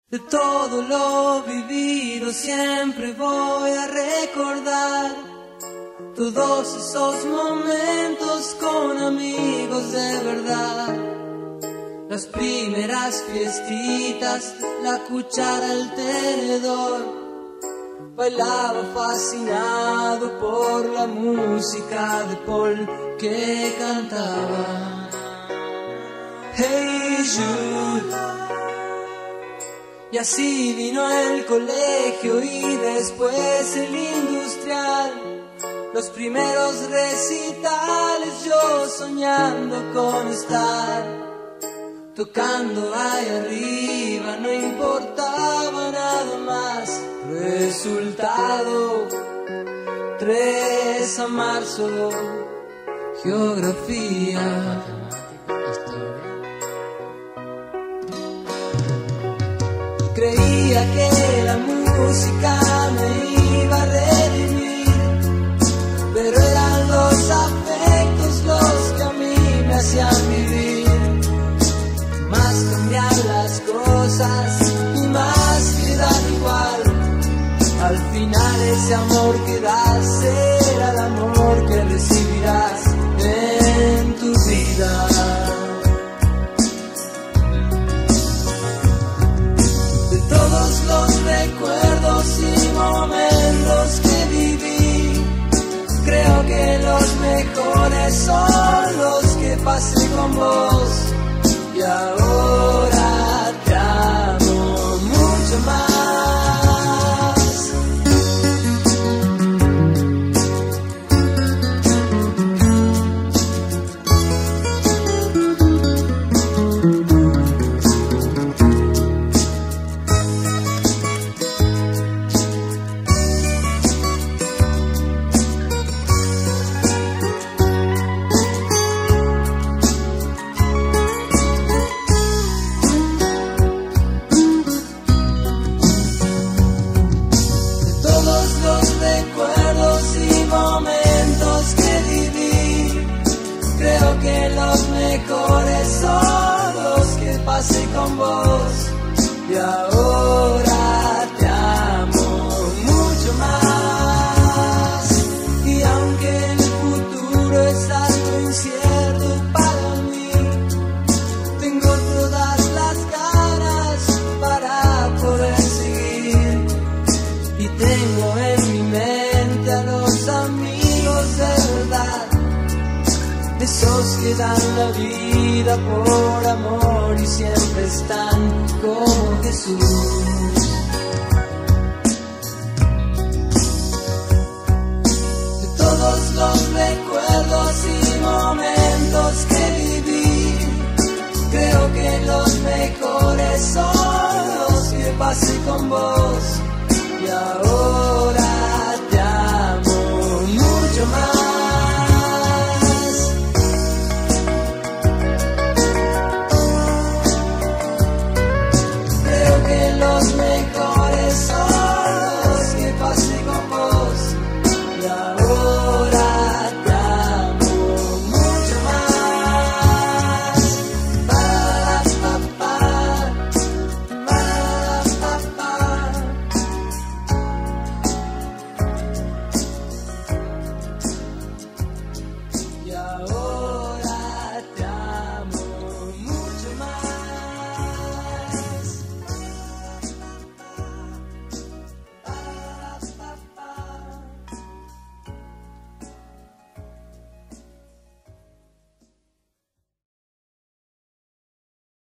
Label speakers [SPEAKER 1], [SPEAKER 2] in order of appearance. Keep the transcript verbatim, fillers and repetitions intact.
[SPEAKER 1] De todo lo vivido siempre voy a recordar todos esos momentos con amigos de verdad. Las primeras fiestitas, la cuchara, el tenedor. Bailaba fascinado por la música de Paul que cantaba Hey Jude. Y así vino el colegio y después el industrial. Los primeros recitales, yo soñando con estar tocando ahí arriba, no importaba nada más. Resultado, tres a marzo, geografía. Creía que la música me iba a redimir, pero eran los afectos los que a mí me hacían vivir. Más cambiar las cosas y más quedar igual. Al final ese amor que das será el amor que recibirás en tu vida. Todos los recuerdos y momentos que viví, creo que los mejores son los que pasé con vos. Y ahora te amo mucho más. Pasé con vos y ahora te amo mucho más. Y aunque el futuro es algo incierto para mí, tengo todas las ganas para poder seguir. Y tengo en mi mente a los amigos de verdad, esos que dan la vida por amor y siempre están como Jesús. De todos los recuerdos y momentos que viví, creo que los mejores son los que pasé con vos. Y ahora